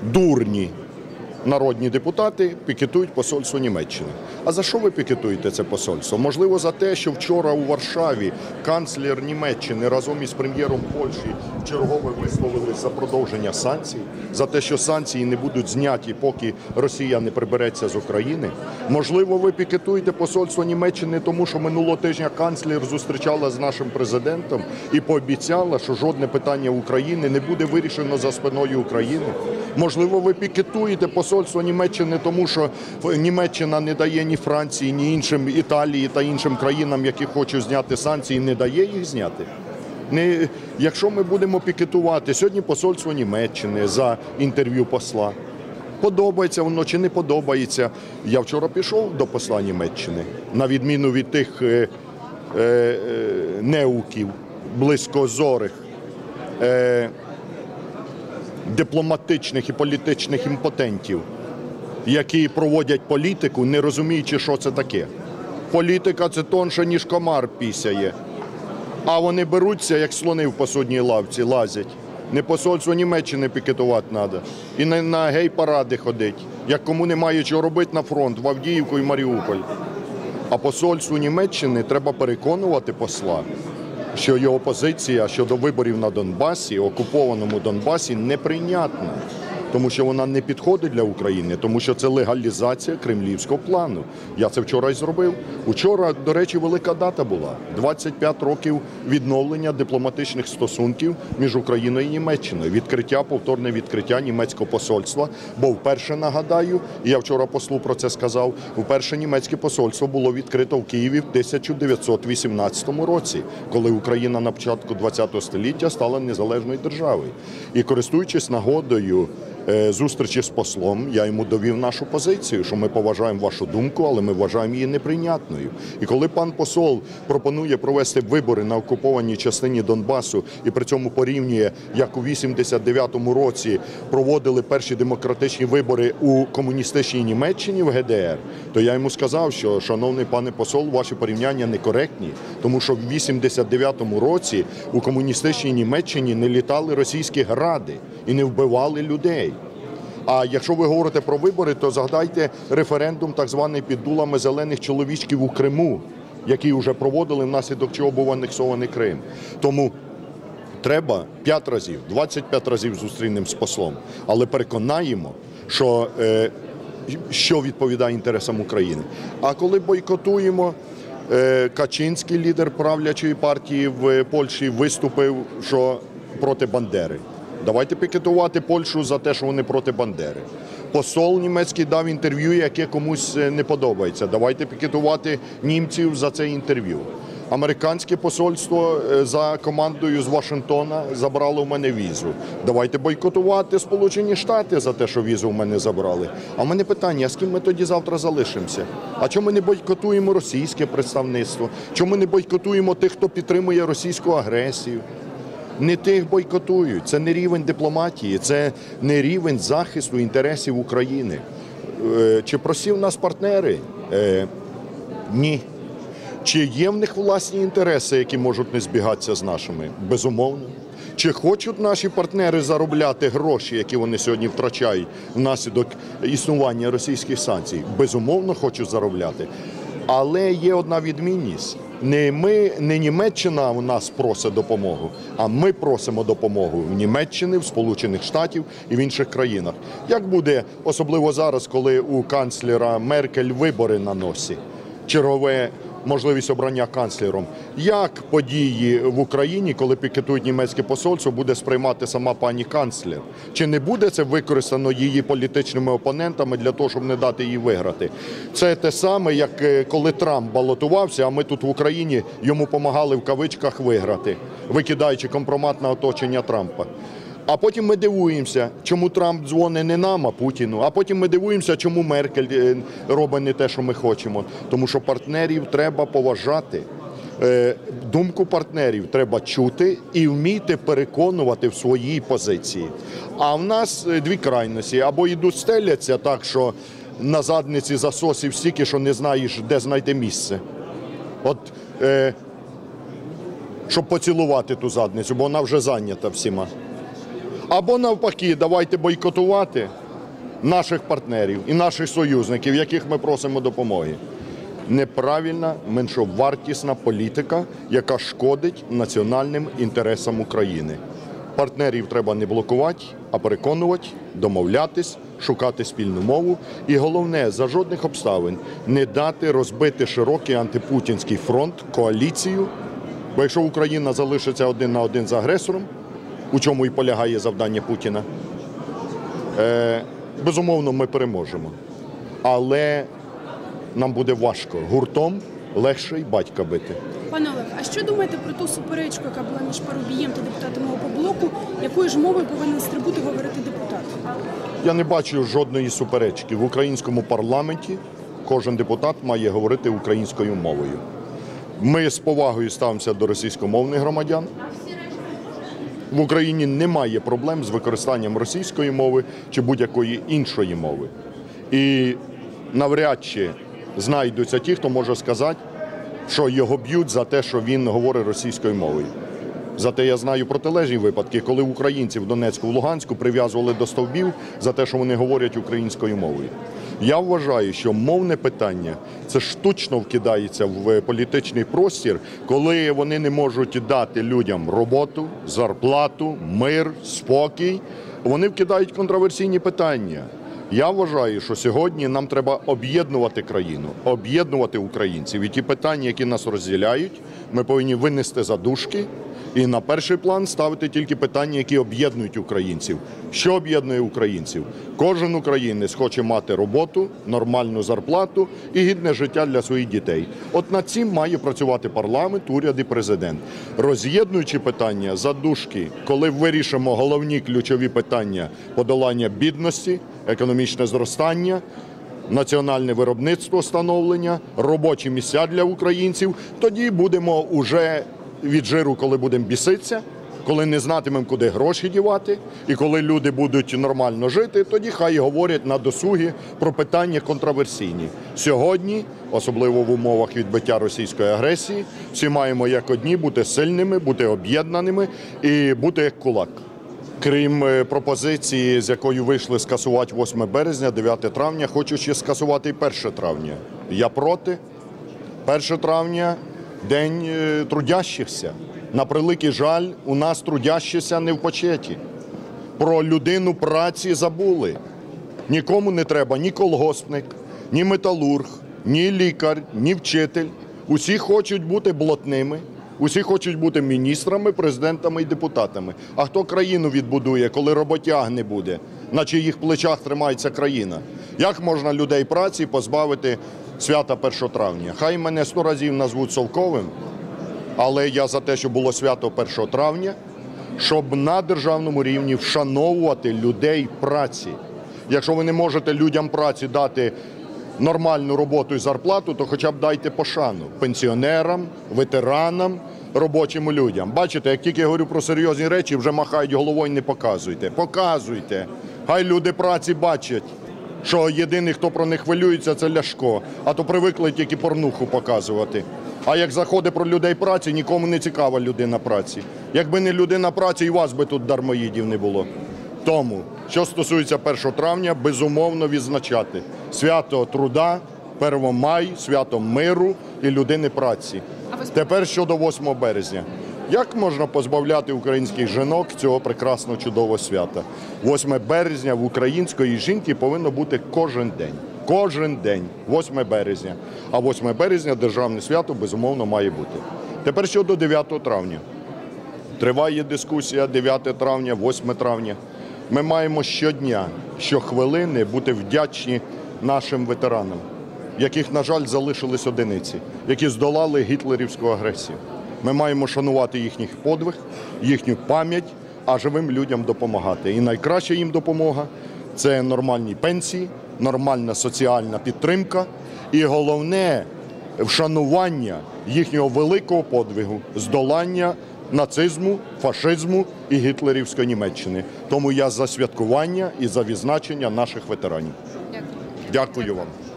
дурні народні депутати пікетують посольство Німеччини. А за що ви пікетуєте це посольство? Можливо, за те, що вчора у Варшаві канцлер Німеччини разом із прем'єром Польщі вчергове висловились за продовження санкцій, за те, що санкції не будуть зняті, поки Росія не прибереться з України. Можливо, ви пікетуєте посольство Німеччини, тому що минулого тижня канцлер зустрічала з нашим президентом і пообіцяла, що жодне питання України не буде вирішено за спиною України. Можливо, ви пікетуєте посольство Німеччини, тому що Німеччина не дає ні Франції, ні іншим Італії та іншим країнам, які хочуть зняти санкції, не дає їх зняти. Якщо ми будемо пікетувати сьогодні посольство Німеччини за інтерв'ю посла, подобається воно чи не подобається. Я вчора пішов до посла Німеччини, на відміну від тих неуків, близькозорих, дипломатичних і політичних імпотентів, які проводять політику, не розуміючи, що це таке. Політика – це тонше, ніж комар пісяє. А вони беруться, як слони в посудній лавці, лазять. Не посольство Німеччини пікетувати треба. І не на гей-паради ходить. Як кому немає чого робити на фронт, в Авдіївку і Маріуполь. А посольству Німеччини треба переконувати посла, що його позиція щодо виборів на Донбасі, окупованому Донбасі, неприйнятна. Тому що вона не підходить для України, тому що це легалізація кремлівського плану. Я це вчора й зробив. Учора, до речі, велика дата була. 25 років відновлення дипломатичних стосунків між Україною і Німеччиною. Повторне відкриття німецького посольства. Бо вперше, нагадаю, і я вчора послу про це сказав, вперше німецьке посольство було відкрито в Києві в 1918 році, коли Україна на початку ХХ століття стала незалежною державою. І користуючись нагодою зустрічі з послом, я йому довів нашу позицію, що ми поважаємо вашу думку, але ми вважаємо її неприйнятною. І коли пан посол пропонує провести вибори на окупованій частині Донбасу і при цьому порівнює, як у 89-му році проводили перші демократичні вибори у комуністичній Німеччині в ГДР, то я йому сказав, що, шановний пане посол, ваші порівняння некоректні, тому що в 89-му році у комуністичній Німеччині не літали російські гради і не вбивали людей. А якщо ви говорите про вибори, то згадайте референдум, так званий під дулами зелених чоловічків у Криму, який вже проводили, внаслідок чого був анексований Крим. Тому треба 5 разів, 25 разів зустрінемось з послом, але переконаємо, що відповідає інтересам України. А коли бойкотуємо, Качинський, лідер правлячої партії в Польщі, виступив, що проти Бандери. Давайте пікетувати Польщу за те, що вони проти Бандери. Посол німецький дав інтерв'ю, яке комусь не подобається. Давайте пікетувати німців за це інтерв'ю. Американське посольство за командою з Вашингтона забрало в мене візу. Давайте бойкотувати Сполучені Штати за те, що візу в мене забрали. А в мене питання, а з ким ми тоді завтра залишимося? А чому ми не бойкотуємо російське представництво? Чому ми не бойкотуємо тих, хто підтримує російську агресію? Не тих бойкотують. Це не рівень дипломатії, це не рівень захисту інтересів України. Чи просів нас партнери? Ні. Чи є в них власні інтереси, які можуть не збігатися з нашими? Безумовно. Чи хочуть наші партнери заробляти гроші, які вони сьогодні втрачають внаслідок існування російських санкцій? Безумовно, хочуть заробляти. Але є одна відмінність. Не Німеччина у нас просить допомогу, а ми просимо допомогу в Німеччині, в Сполучених Штатів і в інших країнах. Як буде, особливо зараз, коли у канцлера Меркель вибори на носі, чергове можливість обрання канцлером, як події в Україні, коли пікетують німецьке посольство, буде сприймати сама пані канцлер? Чи не буде це використано її політичними опонентами для того, щоб не дати їй виграти? Це те саме, як коли Трамп балотувався, а ми тут в Україні йому помагали в кавичках виграти, викидаючи компромат на оточення Трампа. А потім ми дивуємося, чому Трамп дзвонить не нам, а Путіну. А потім ми дивуємося, чому Меркель робить не те, що ми хочемо. Тому що партнерів треба поважати. Думку партнерів треба чути і вміти переконувати в своїй позиції. А в нас дві крайності. Або йдуть стеляться так, що на задниці засосів стільки, що не знаєш, де знайти місце. Щоб поцілувати ту задницю, бо вона вже зайнята всіма. Або навпаки, давайте бойкотувати наших партнерів і наших союзників, яких ми просимо допомоги. Неправильна, меншовартісна політика, яка шкодить національним інтересам України. Партнерів треба не блокувати, а переконувати, домовлятись, шукати спільну мову. І головне, за жодних обставин не дати розбити широкий антипутінський фронт, коаліцію. Бо якщо Україна залишиться один на один з агресором, у чому і полягає завдання Путіна, безумовно, ми переможемо. Але нам буде важко. Гуртом легше й батька бити. Пане Олег, а що думаєте про ту суперечку, яка була між Парубієм та депутатами Опоблоку? Якою ж мовою повинен з трибуни говорити депутат? Я не бачу жодної суперечки. В українському парламенті кожен депутат має говорити українською мовою. Ми з повагою ставимося до російськомовних громадян. В Україні немає проблем з використанням російської мови чи будь-якої іншої мови. І навряд чи знайдуться ті, хто може сказати, що його б'ють за те, що він говорить російською мовою. Зате я знаю протилежні випадки, коли українців в Донецьку, в Луганську прив'язували до стовбів за те, що вони говорять українською мовою. Я вважаю, що мовне питання – це штучно вкидається в політичний простір, коли вони не можуть дати людям роботу, зарплату, мир, спокій. Вони вкидають контроверсійні питання. Я вважаю, що сьогодні нам треба об'єднувати країну, об'єднувати українців. І ті питання, які нас розділяють, ми повинні винести за дужки і на перший план ставити тільки питання, які об'єднують українців. Що об'єднує українців? Кожен українець хоче мати роботу, нормальну зарплату і гідне життя для своїх дітей. От над цим має працювати парламент, уряд і президент. Роз'єднуючи питання за дужки, коли вирішимо головні ключові питання подолання бідності, економічне зростання, національне виробництво становлення, робочі місця для українців, тоді будемо уже від жиру, коли будемо біситися, коли не знатимемо, куди гроші дівати, і коли люди будуть нормально жити, тоді хай говорять на досугі про питання контроверсійні. Сьогодні, особливо в умовах відбиття російської агресії, всі маємо як одні бути сильними, бути об'єднаними і бути як кулак. Крім пропозиції, з якою вийшли скасувати 8 березня, 9 травня, хочу ще скасувати і 1 травня. Я проти. 1 травня – День трудящихся. На превеликий жаль, у нас трудящихся не в почеті. Про людину праці забули. Нікому не треба ні колгоспник, ні металург, ні лікар, ні вчитель. Усі хочуть бути блатними. Усі хочуть бути міністрами, президентами і депутатами. А хто країну відбудує, коли роботяг не буде? На чиїх плечах тримається країна? Як можна людей праці позбавити свята 1 травня? Хай мене 100 разів назвуть совковим, але я за те, щоб було свято 1 травня, щоб на державному рівні вшановувати людей праці. Якщо ви не можете людям праці дати нормальну роботу і зарплату, то хоча б дайте пошану пенсіонерам, ветеранам, робочим людям. Бачите, як тільки я говорю про серйозні речі, вже махають головою, не показуйте. Показуйте. Хай люди праці бачать, що єдиний, хто про них хвилюється, це Ляшко. А то привикли тільки порнуху показувати. А як заходить про людей праці, нікому не цікава людина праці. Якби не людина праці, і вас би тут дармоїдів не було. Тому, що стосується 1 травня, безумовно відзначати свято труда, Первомай, свято миру і людини праці. Тепер щодо 8 березня. Як можна позбавляти українських жінок цього прекрасного, чудового свята? 8 березня в української жінки повинно бути кожен день. Кожен день, 8 березня. А 8 березня державне свято, безумовно, має бути. Тепер щодо 9 травня. Триває дискусія 9 травня, 8 травня. Ми маємо щодня, щохвилини бути вдячні нашим ветеранам, яких, на жаль, залишились одиниці, які здолали гітлерівську агресію. Ми маємо шанувати їхніх подвиг, їхню пам'ять, а живим людям допомагати. І найкраща їм допомога – це нормальні пенсії, нормальна соціальна підтримка і, головне, вшанування їхнього великого подвигу, здолання нацизму, фашизму і гітлерівської Німеччини. Тому я за святкування і за відзначення наших ветеранів. Дякую вам.